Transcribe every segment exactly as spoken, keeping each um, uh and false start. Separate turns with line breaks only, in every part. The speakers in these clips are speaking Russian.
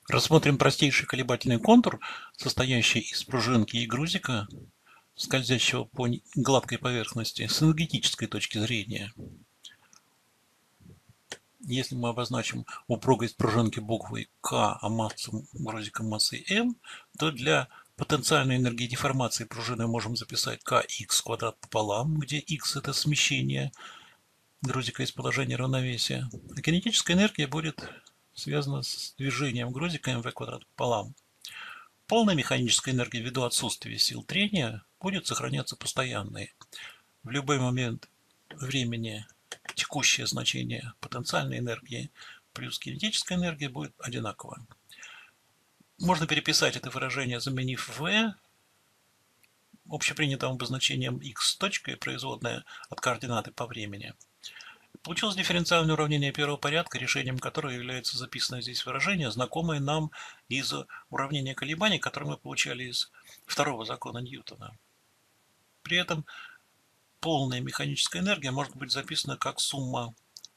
Рассмотрим простейший колебательный контур, состоящий из пружинки и грузика, скользящего по гладкой поверхности с энергетической точки зрения. Если мы обозначим упругость пружинки буквой К, а массу грузика массой М, то для потенциальной энергии деформации пружины можем записать КХ квадрат пополам, где х это смещение грузика из положения равновесия. А кинетическая энергия будет связана с движением грузика mv квадрат пополам. Полная механическая энергия ввиду отсутствия сил трения будет сохраняться постоянной. В любой момент времени текущее значение потенциальной энергии плюс кинетическая энергия будет одинаково. Можно переписать это выражение, заменив v общепринятым обозначением x точкой, производная от координаты по времени. Получилось дифференциальное уравнение первого порядка, решением которого является записанное здесь выражение, знакомое нам из уравнения колебаний, которое мы получали из второго закона Ньютона. При этом полная механическая энергия может быть записана как сумма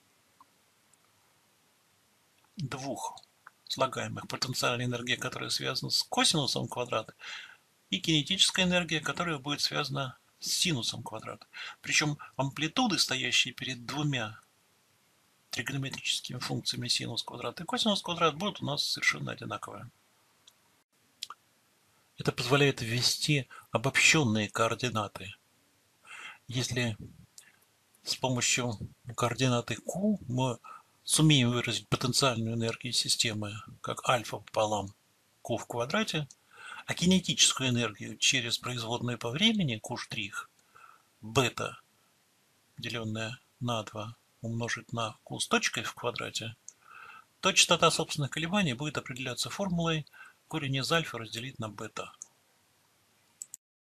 двух слагаемых: потенциальная энергия, которая связана с косинусом квадрата, и кинетическая энергия, которая будет связана с синусом квадрата. Причем амплитуды, стоящие перед двумя тригонометрическими функциями синус квадрат и косинус квадрат, будут у нас совершенно одинаковые. Это позволяет ввести обобщенные координаты. Если с помощью координаты Q мы сумеем выразить потенциальную энергию системы как альфа пополам Q в квадрате, а кинетическую энергию через производную по времени Q' бета, деленная на два, умножить на Q с точкой в квадрате, то частота собственных колебаний будет определяться формулой корень из альфа разделить на бета.